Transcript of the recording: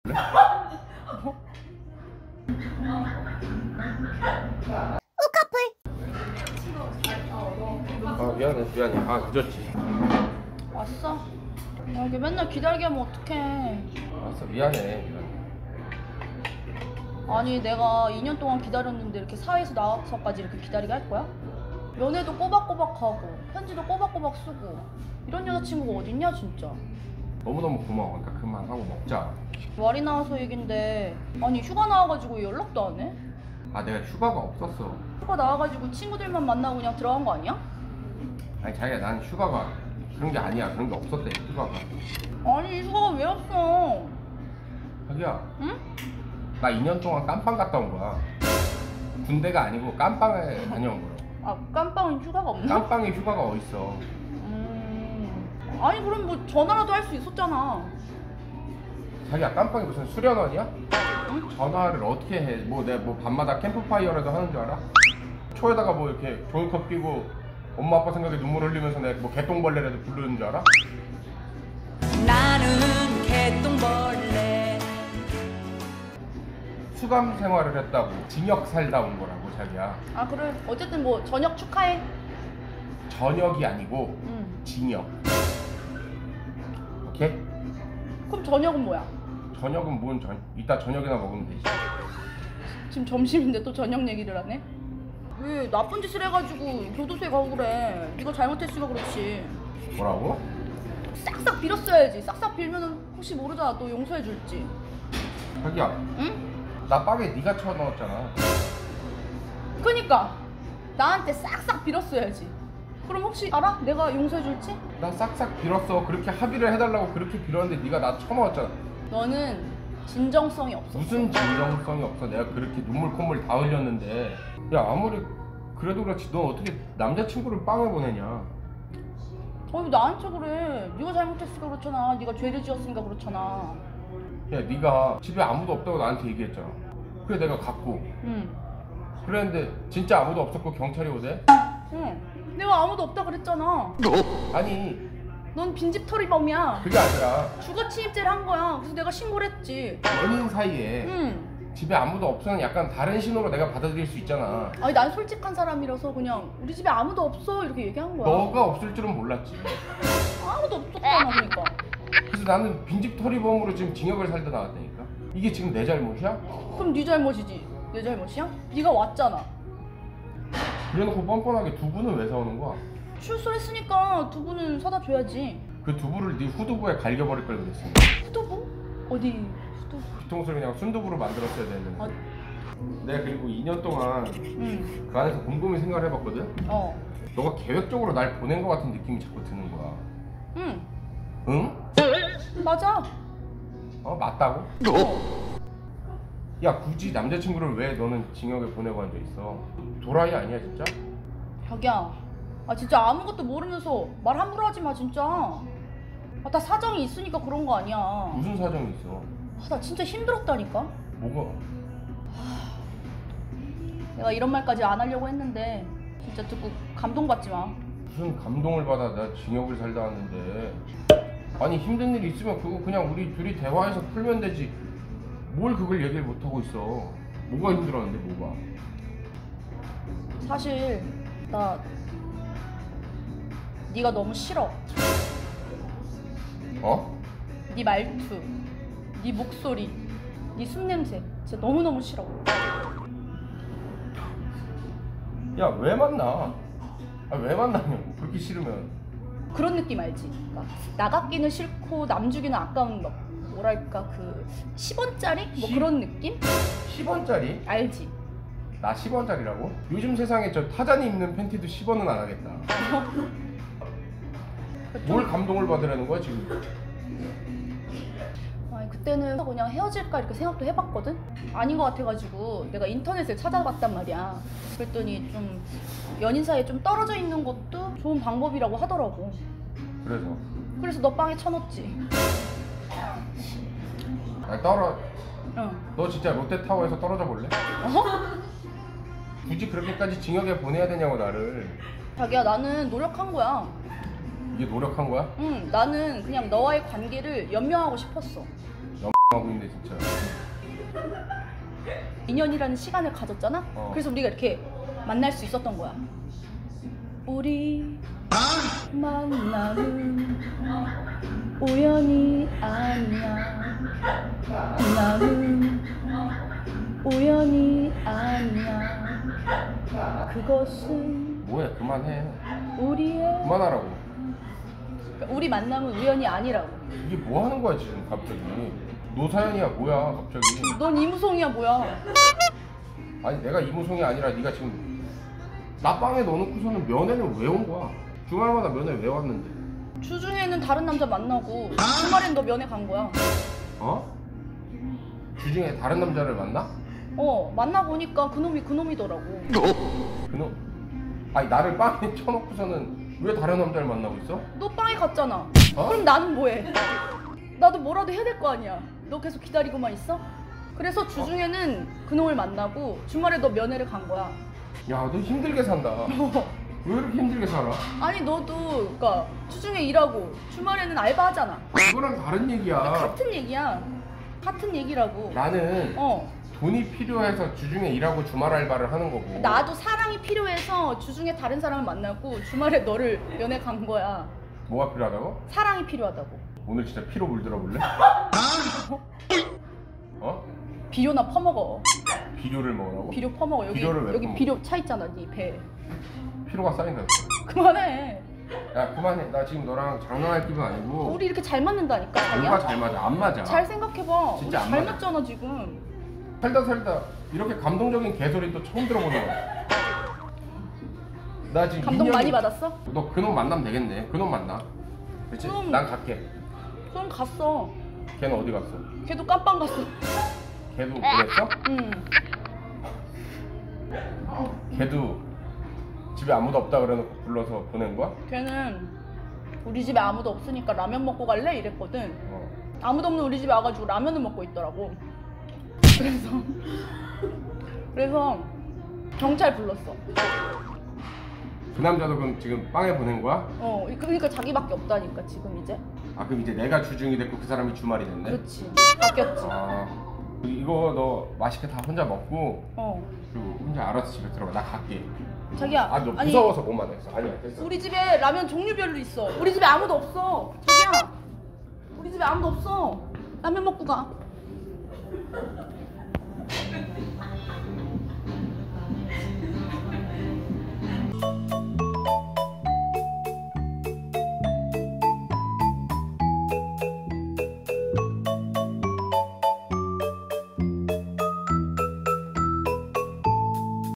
아 미안해 아 늦었지. 왔어? 아, 이게 맨날 기다리게 하면 어떡해. 알았어 미안해. 아니 내가 2년 동안 기다렸는데 이렇게 사회에서 나와서까지 이렇게 기다리게 할 거야? 연애도 꼬박꼬박하고 편지도 꼬박꼬박 쓰고 이런 여자친구가 어딨냐 진짜. 너무너무 고마워. 그러니까 그만하고 먹자. 말이 나와서 얘긴데 아니 휴가 나와가지고 연락도 안 해? 아 내가 휴가가 없었어. 휴가 나와가지고 친구들만 만나고 그냥 들어간 거 아니야? 아니 자기야 난 휴가가 그런 게 아니야. 그런 게 없었대 휴가가. 아니 휴가가 왜 없어? 자기야 응? 나 2년 동안 깜빵 갔다 온 거야. 군대가 아니고 깜빵에 다녀온 거야. 아 깜빵은 휴가가 없나? 깜빵에 휴가가 어딨어. 아니 그럼 뭐 전화라도 할 수 있었잖아. 자기야 깜빵이 무슨 수련원이야? 응? 전화를 어떻게 해? 뭐 내가 뭐 밤마다 캠프파이어라도 하는 줄 알아? 초에다가 뭐 이렇게 종이컵 끼고 엄마 아빠 생각에 눈물 흘리면서 내가 뭐 개똥벌레라도 부르는 줄 알아? 나는 개똥벌레. 수감 생활을 했다고 징역 살다 온 거라고 자기야. 아 그래 어쨌든 뭐 저녁 축하해. 전역이 아니고 응. 징역. 오케이? 그럼 저녁은 뭐야? 저녁은 뭔 이따 저녁이나 먹으면 되지. 지금 점심인데 또 저녁 얘기를 하네? 왜 나쁜 짓을 해가지고 교도소에 가고 그래. 네가 잘못했으니까 그렇지. 뭐라고? 싹싹 빌었어야지. 싹싹 빌면은 혹시 모르잖아 또 용서해 줄지. 자기야 응? 나 빵에 네가 쳐넣었잖아. 그니까 나한테 싹싹 빌었어야지. 그럼 혹시 알아? 내가 용서해 줄지? 나 싹싹 빌었어. 그렇게 합의를 해달라고 그렇게 빌었는데 네가 나 쳐넣었잖아. 너는 진정성이 없어. 무슨 진정성이 없어. 내가 그렇게 눈물 콧물 다 흘렸는데. 야 아무리 그래도 그렇지 넌 어떻게 남자친구를 빵에 보내냐. 어이 나한테 그래. 네가 잘못했으니까 그렇잖아. 네가 죄를 지었으니까 그렇잖아. 야 네가 집에 아무도 없다고 나한테 얘기했잖아. 그래 내가 갔고 응. 그랬는데 진짜 아무도 없었고 경찰이 오대? 응. 내가 아무도 없다 그랬잖아. 아니 넌 빈집털이범이야. 그게 아니라 주거침입죄를 한 거야. 그래서 내가 신고를 했지. 연인 사이에 응. 집에 아무도 없으면 약간 다른 신호로 내가 받아들일 수 있잖아. 아니 난 솔직한 사람이라서 그냥 우리 집에 아무도 없어 이렇게 얘기한 거야. 너가 없을 줄은 몰랐지. 아무도 없었잖아 그러니까. 그래서 나는 빈집털이범으로 지금 징역을 살다 나왔다니까. 이게 지금 내 잘못이야? 그럼 네 잘못이지. 내 잘못이야? 네가 왔잖아. 그래놓고 뻔뻔하게 두부는 왜 사오는 거야? 출소했으니까 두부는 사다 줘야지. 그 두부를 네 후두부에 갈겨버릴 걸 그랬어. 후두부? 어디 후두부? 뒤통수를 그냥 순두부로 만들었어야 되는데. 아, 내가 그리고 2년 동안 응. 그 안에서 곰곰이 생각을 해봤거든? 어. 너가 계획적으로 날 보낸 것 같은 느낌이 자꾸 드는 거야. 응. 응? 맞아. 어? 맞다고? 어. 야 굳이 남자친구를 왜 너는 징역에 보내고 앉아있어? 도라이 아니야 진짜? 자기야. 아 진짜 아무것도 모르면서 말 함부로 하지 마 진짜. 아, 나 사정이 있으니까 그런 거 아니야. 무슨 사정이 있어? 아, 나 진짜 힘들었다니까. 뭐가? 내가 이런 말까지 안 하려고 했는데 진짜 듣고 감동받지 마. 무슨 감동을 받아. 나 징역을 살다 왔는데. 아니 힘든 일 있으면 그거 그냥 우리 둘이 대화해서 풀면 되지. 뭘 그걸 얘기를 못하고 있어. 뭐가 힘들었는데 뭐가? 사실 나 네가 너무 싫어. 어? 네 말투, 네 목소리, 네 숨냄새 진짜 너무너무 싫어. 야 왜 만나? 아 왜 만나냐고. 그렇게 싫으면. 그런 느낌 알지? 그러니까 나가기는 싫고 남 주기는 아까운 막 뭐랄까 그 10원짜리? 뭐 10? 그런 느낌? 10원짜리? 알지? 나 10원짜리라고? 요즘 세상에 저 타잔이 입는 팬티도 10원은 안 하겠다. 뭘 감동을 받으라는 거야 지금? 아니 그때는 그냥 헤어질까 이렇게 생각도 해봤거든? 아닌 것 같아가지고 내가 인터넷을 찾아봤단 말이야. 그랬더니 좀 연인 사이에 좀 떨어져 있는 것도 좋은 방법이라고 하더라고. 그래서 너 빵에 쳐넣었지. 나 응. 너 진짜 롯데타워에서 떨어져 볼래? 어? 굳이 그렇게까지 징역에 보내야 되냐고 나를. 자기야 나는 노력한 거야. 이게 노력한 거야? 응, 나는 그냥 너와의 관계를 연명하고 싶었어. 하고 있네 진짜. 인연이라는 시간을 가졌잖아. 그래서 우리가 이렇게 만날 수 있었던 거야. 우리 만남은 우연이 아니야. 나는 우연이 아니야. 그것은 뭐야 그만해. 우리의 그만하라고. 우리 만남은 우연이 아니라고. 이게 뭐 하는 거야 지금 갑자기. 노사연이야 뭐야 갑자기. 넌 이무송이야 뭐야? 아니 내가 이무송이 아니라 네가 지금 나 빵에 넣어놓고서는 면회는 왜 온 거야? 주말마다 면회 왜 왔는데? 주중에는 다른 남자 만나고 주말엔 너 면회 간 거야. 어? 주중에 다른 남자를 만나? 만나보니까 그놈이 그놈이더라고. 그놈? 아니 나를 빵에 쳐놓고서는 왜 다른 남자를 만나고 있어? 너 빵에 갔잖아. 어? 그럼 나는 뭐해? 나도 뭐라도 해야 될 거 아니야. 너 계속 기다리고만 있어? 그래서 주중에는 그놈을 만나고 주말에 너 면회를 간 거야. 야 너 힘들게 산다. 왜 이렇게 힘들게 살아? 아니 너도 그러니까 주중에 일하고 주말에는 알바하잖아. 그거랑 다른 얘기야. 같은 얘기야. 같은 얘기라고. 나는 돈이 필요해서 주중에 일하고 주말 알바를 하는 거고. 나도 사랑이 필요해서 주중에 다른 사람을 만나고 주말에 너를 면회 간 거야. 뭐가 필요하다고? 사랑이 필요하다고. 오늘 진짜 피로 물들어 볼래? 어? 비료나 퍼먹어. 비료를 먹으라고? 비료 퍼먹어. 여기 비료를 왜 여기 퍼먹어? 비료 차 있잖아, 네 배에. 피로가 쌓인다. 그만해. 야 그만해. 나 지금 너랑 장난할 기분 아니고. 우리 이렇게 잘 맞는다니까. 자기야? 뭐가 잘 맞아? 안 맞아. 잘 생각해봐. 우리 진짜 안 잘 맞아. 맞잖아 지금. 살다 이렇게 감동적인 개소리 또 처음 들어보는 거야. 나 지금 감동 2년이 많이 받았어? 너 그놈 만나면 되겠네. 그놈 만나. 그렇지? 그럼- 난 갈게. 그럼 갔어. 걔는 어디 갔어? 걔도 깜빵 갔어. 걔도 그랬어? 응. 걔도 집에 아무도 없다 그래놓고 불러서 보낸 거야? 걔는 우리 집에 아무도 없으니까 라면 먹고 갈래? 이랬거든. 어. 아무도 없는 우리 집에 와가지고 라면을 먹고 있더라고. 그래서 경찰 불렀어. 그 남자도 그럼 지금 빵에 보낸 거야? 그러니까 자기밖에 없다니까 지금 이제. 아 그럼 이제 내가 주중이 됐고 그 사람이 주말이 됐네? 그렇지. 바뀌었지. 아 이거 너 맛있게 다 혼자 먹고 그리고 혼자 알아서 집에 들어가. 나 갈게. 자기야. 아 너 아니, 무서워서 못 만나겠어. 아니야 됐어. 우리 집에 라면 종류별로 있어. 우리 집에 아무도 없어. 자기야. 우리 집에 아무도 없어. 라면 먹고 가.